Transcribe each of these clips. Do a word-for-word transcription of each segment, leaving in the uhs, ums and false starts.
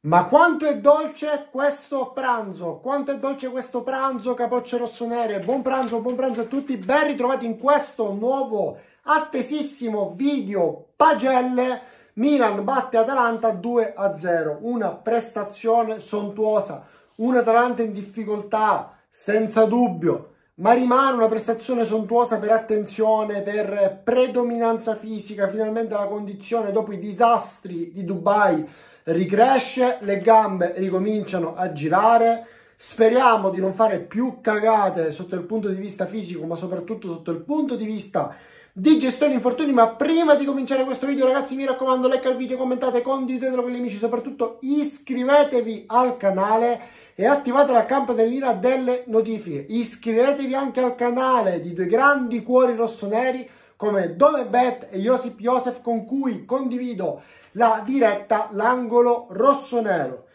Ma quanto è dolce questo pranzo, quanto è dolce questo pranzo, capocce rossonere. Buon pranzo, buon pranzo a tutti, ben ritrovati in questo nuovo attesissimo video pagelle. Milan batte Atalanta due a zero, una prestazione sontuosa, un Atalanta in difficoltà senza dubbio, ma rimane una prestazione sontuosa per attenzione, per predominanza fisica. Finalmente la condizione dopo i disastri di Dubai ricresce, le gambe ricominciano a girare. Speriamo di non fare più cagate sotto il punto di vista fisico, ma soprattutto sotto il punto di vista di gestione infortuni. Ma prima di cominciare questo video, ragazzi, mi raccomando, like al video, commentate, condividetelo con gli amici, soprattutto iscrivetevi al canale e attivate la campanellina delle notifiche. Iscrivetevi anche al canale di due grandi cuori rossoneri come DomeBet e Josip Josef, con cui condivido la diretta L'Angolo Rossonero.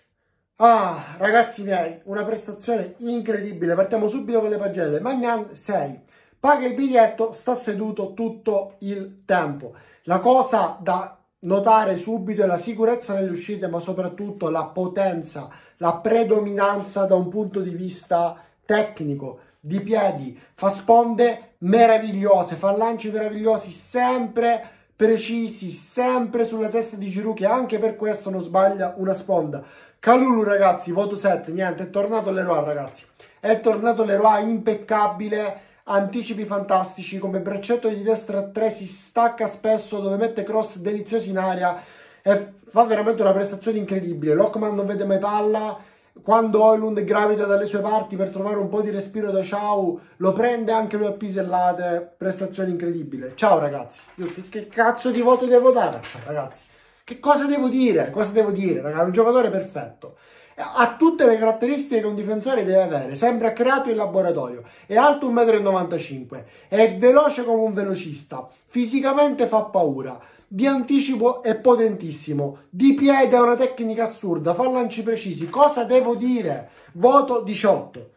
Ah, ragazzi miei, una prestazione incredibile. Partiamo subito con le pagelle. Magnan sei, paga il biglietto, sta seduto tutto il tempo. La cosa da notare subito è la sicurezza nelle uscite, ma soprattutto la potenza, la predominanza da un punto di vista tecnico, di piedi. Fa sponde meravigliose, fa lanci meravigliosi, sempre precisi, sempre sulla testa di Giroud, che anche per questo non sbaglia una sponda. Kalulu, ragazzi, voto sette, niente, è tornato Leroy, ragazzi, è tornato Leroy, impeccabile, anticipi fantastici, come braccetto di destra a tre, si stacca spesso, dove mette cross deliziosi in aria e fa veramente una prestazione incredibile. Lockman non vede mai palla, quando Højlund gravita dalle sue parti per trovare un po' di respiro da Ciao, lo prende anche lui a pisellate. Prestazione incredibile. Ciao ragazzi, io che, che cazzo di voto devo dare? Ciao ragazzi, che cosa devo dire? Cosa devo dire, ragazzi? È un giocatore perfetto, ha tutte le caratteristiche che un difensore deve avere. Sembra creato in laboratorio, è alto un metro e novantacinque, è veloce come un velocista, fisicamente fa paura, di anticipo è potentissimo, di piede ha una tecnica assurda, fa lanci precisi. Cosa devo dire? Voto diciotto.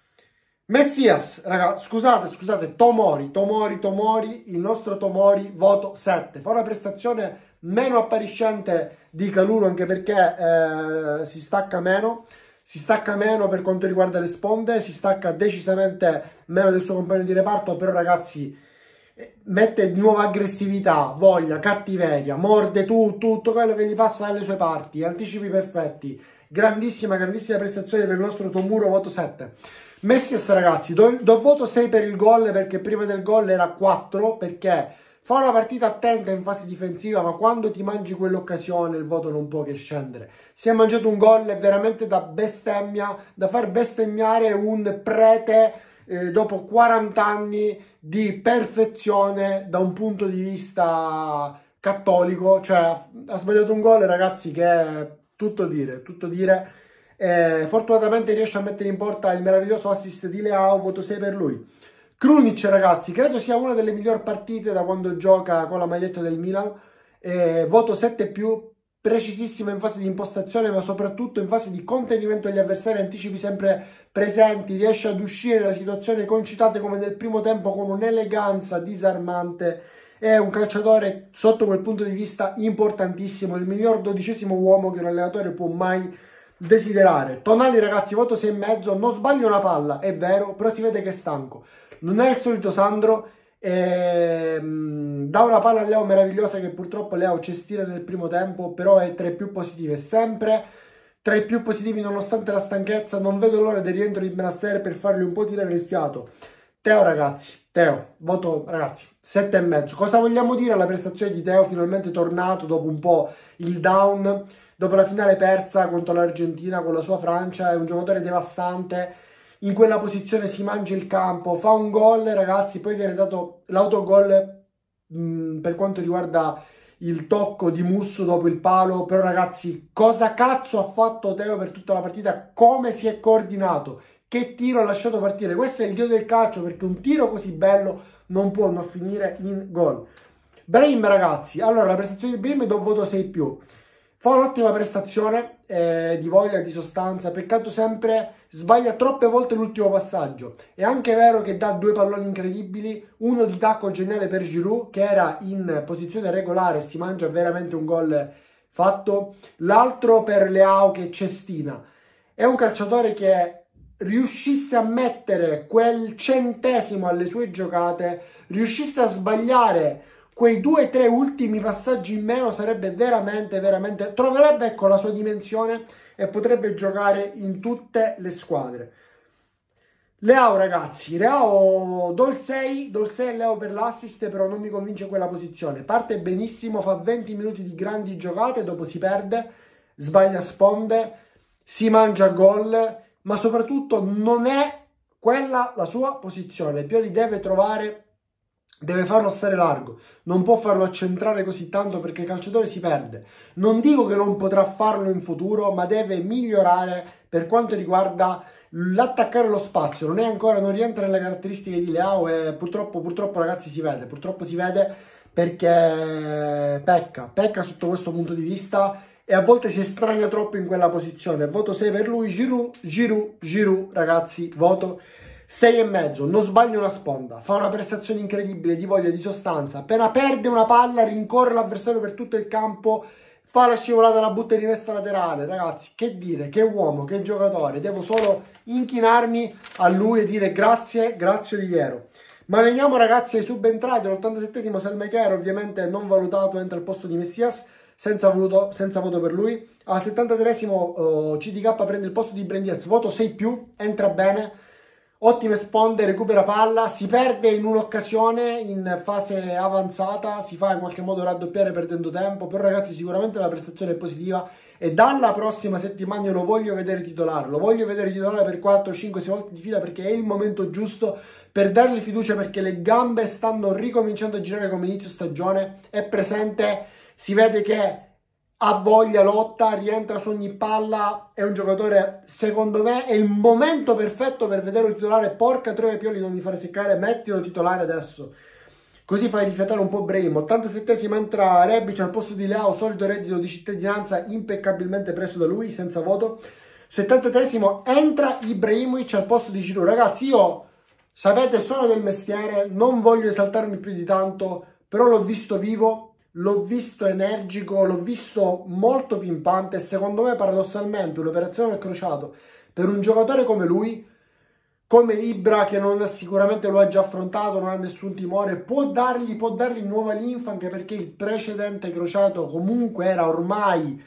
Messias, ragazzi, scusate, scusate, Tomori, Tomori, Tomori, il nostro Tomori, voto sette. Fa una prestazione meno appariscente di Kalulu, anche perché eh, si stacca meno, si stacca meno per quanto riguarda le sponde, si stacca decisamente meno del suo compagno di reparto, però ragazzi mette di nuovo aggressività, voglia, cattiveria, morde tu, tutto quello che gli passa dalle sue parti, anticipi perfetti. Grandissima, grandissima prestazione per il nostro Tomuro, voto sette. Messias, ragazzi, do, do voto sei per il gol, perché prima del gol era quattro, perché fa una partita attenta in fase difensiva, ma quando ti mangi quell'occasione il voto non può che scendere. Si è mangiato un gol veramente da bestemmia, da far bestemmiare un prete eh, dopo quaranta anni di perfezione da un punto di vista cattolico. Cioè ha sbagliato un gol, ragazzi, che è tutto dire, tutto dire. Eh, fortunatamente riesce a mettere in porta il meraviglioso assist di Leao, voto sei per lui. Krunic, ragazzi, credo sia una delle migliori partite da quando gioca con la maglietta del Milan, eh, voto sette più, precisissimo in fase di impostazione, ma soprattutto in fase di contenimento degli avversari, anticipi sempre presenti, riesce ad uscire da situazioni concitate come nel primo tempo con un'eleganza disarmante. È un calciatore sotto quel punto di vista importantissimo, il miglior dodicesimo uomo che un allenatore può mai desiderare. Tonali, ragazzi, voto sei e mezzo, non sbaglia una palla, è vero, però si vede che è stanco, non è il solito Sandro. Ehm, dà una palla a Leo meravigliosa, che purtroppo Leo cestire nel primo tempo, però è tra i più positivi, è sempre tra i più positivi nonostante la stanchezza. Non vedo l'ora del rientro di Benasser per fargli un po' tirare il fiato. Teo, ragazzi, Teo, voto, ragazzi, sette e mezzo. Cosa vogliamo dire alla prestazione di Teo? Finalmente tornato dopo un po' il down, dopo la finale persa contro l'Argentina con la sua Francia. È un giocatore devastante, in quella posizione si mangia il campo, fa un gol, ragazzi, poi viene dato l'autogol per quanto riguarda il tocco di Musso dopo il palo. Però ragazzi, cosa cazzo ha fatto Teo per tutta la partita? Come si è coordinato? Che tiro ha lasciato partire? Questo è il dio del calcio, perché un tiro così bello non può non finire in gol. Brahim, ragazzi, allora la prestazione di Brahim do voto sei più. Fa un'ottima prestazione eh, di voglia, di sostanza, peccato sempre sbaglia troppe volte l'ultimo passaggio. È anche vero che dà due palloni incredibili, uno di tacco geniale per Giroud, che era in posizione regolare e si mangia veramente un gol fatto. L'altro per Leao, che è cestina. È un calciatore che riuscisse a mettere quel centesimo alle sue giocate, riuscisse a sbagliare quei due o tre ultimi passaggi in meno, sarebbe veramente, veramente, troverebbe ecco la sua dimensione e potrebbe giocare in tutte le squadre. Leao, ragazzi, Leao do il sei, do il sei a Leao per l'assist, però non mi convince quella posizione. Parte benissimo, fa venti minuti di grandi giocate, dopo si perde, sbaglia sponde, si mangia gol, ma soprattutto non è quella la sua posizione. Pioli deve trovare, deve farlo stare largo, non può farlo accentrare così tanto perché il calciatore si perde. Non dico che non potrà farlo in futuro, ma deve migliorare per quanto riguarda l'attaccare lo spazio. Non è ancora, non rientra nelle caratteristiche di Leao e purtroppo, purtroppo ragazzi si vede, purtroppo si vede perché pecca, pecca sotto questo punto di vista. E a volte si estranea troppo in quella posizione. Voto sei per lui. Giroud, Giroud, Giroud, ragazzi, voto sei e mezzo. Non sbaglia una sponda, fa una prestazione incredibile di voglia, di sostanza. Appena perde una palla rincorre l'avversario per tutto il campo, fa la scivolata, la butta in rimessa laterale. Ragazzi, che dire, che uomo, che giocatore. Devo solo inchinarmi a lui e dire grazie, grazie Oliviero. Ma veniamo ragazzi ai subentrati. All'ottantasettesimo Selmaker, ovviamente non valutato, entra al posto di Messias. Senza, voluto, senza voto per lui. Al settantatreesimo uh, C D K prende il posto di Brendiez, voto sei più, entra bene, ottime sponde, recupera palla, si perde in un'occasione in fase avanzata, si fa in qualche modo raddoppiare perdendo tempo, però ragazzi sicuramente la prestazione è positiva e dalla prossima settimana io lo voglio vedere titolare, lo voglio vedere titolare per quattro, cinque, sei volte di fila perché è il momento giusto per dargli fiducia, perché le gambe stanno ricominciando a girare come inizio stagione, è presente. Si vede che ha voglia, lotta, rientra su ogni palla, è un giocatore, secondo me, è il momento perfetto per vederlo titolare. Porca troia Pioli, non mi fare seccare, mettilo titolare adesso. Così fai rifiatare un po' Brahim. ottantasettesimo entra Rebic al posto di Leao, solito reddito di cittadinanza impeccabilmente preso da lui, senza voto. settantatreesimo entra Ibrahimovic al posto di Giroud. Ragazzi, io, sapete, sono del mestiere, non voglio esaltarmi più di tanto, però l'ho visto vivo. L'ho visto energico, l'ho visto molto pimpante e secondo me paradossalmente un'operazione al crociato per un giocatore come lui, come Ibra, che non, sicuramente lo ha già affrontato, non ha nessun timore, può dargli, può dargli nuova linfa, anche perché il precedente crociato comunque era ormai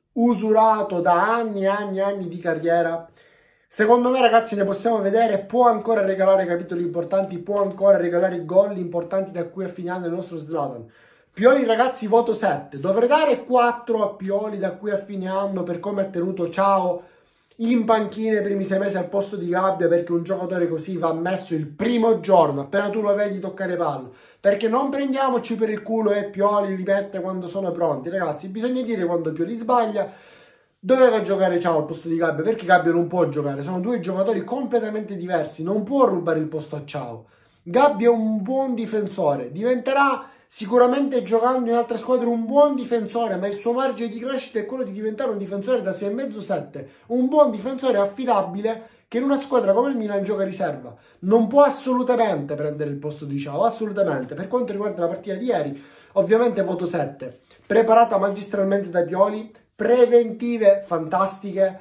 usurato da anni e anni e anni di carriera. Secondo me ragazzi ne possiamo vedere, può ancora regalare capitoli importanti, può ancora regalare gol importanti da qui a fine anno il nostro Zlatan. Pioli ragazzi voto sette, dovrei dare quattro a Pioli da qui a fine anno per come ha tenuto Ciao in panchina i primi sei mesi al posto di Gabbia, perché un giocatore così va messo il primo giorno, appena tu lo vedi toccare palla, perché non prendiamoci per il culo e Pioli ripete quando sono pronti. Ragazzi, bisogna dire quando Pioli sbaglia. Doveva giocare Ciao al posto di Gabbia, perché Gabbia non può giocare, sono due giocatori completamente diversi, non può rubare il posto a Ciao. Gabbia è un buon difensore, diventerà sicuramente giocando in altre squadre un buon difensore, ma il suo margine di crescita è quello di diventare un difensore da sei e mezzo sette, un buon difensore affidabile che in una squadra come il Milan gioca riserva. Non può assolutamente prendere il posto di Ciao, assolutamente. Per quanto riguarda la partita di ieri, ovviamente voto sette, preparata magistralmente da Pioli, preventive fantastiche,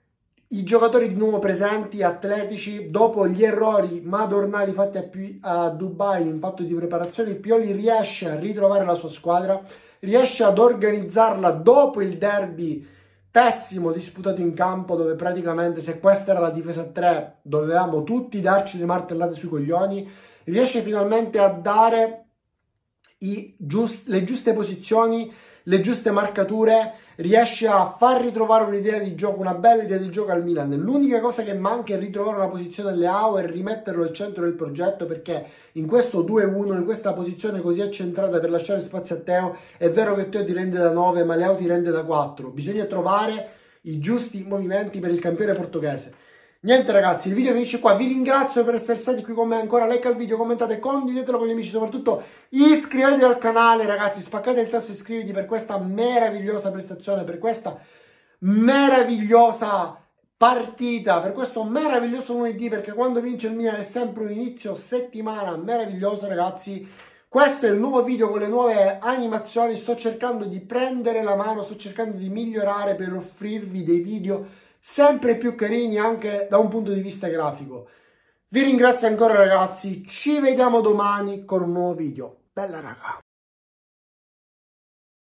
i giocatori di nuovo presenti, atletici, dopo gli errori madornali fatti a, a Dubai in fatto di preparazione, Pioli riesce a ritrovare la sua squadra, riesce ad organizzarla dopo il derby pessimo disputato in campo, dove praticamente, se questa era la difesa a tre, dovevamo tutti darci le martellate sui coglioni, riesce finalmente a dare i giust- le giuste posizioni, le giuste marcature, riesce a far ritrovare un'idea di gioco, una bella idea di gioco al Milan. L'unica cosa che manca è ritrovare una posizione a Leao e rimetterlo al centro del progetto, perché in questo due uno, in questa posizione così accentrata per lasciare spazio a Teo, è vero che Teo ti rende da nove, ma Leao ti rende da quattro. Bisogna trovare i giusti movimenti per il campione portoghese. Niente ragazzi, il video finisce qua, vi ringrazio per essere stati qui con me ancora, like al video, commentate, condividetelo con gli amici, soprattutto iscrivetevi al canale ragazzi, spaccate il tasto iscriviti per questa meravigliosa prestazione, per questa meravigliosa partita, per questo meraviglioso lunedì, perché quando vince il Milan è sempre un inizio settimana meraviglioso ragazzi. Questo è il nuovo video con le nuove animazioni, sto cercando di prendere la mano, sto cercando di migliorare per offrirvi dei video sempre più carini anche da un punto di vista grafico. Vi ringrazio ancora ragazzi, ci vediamo domani con un nuovo video. Bella raga!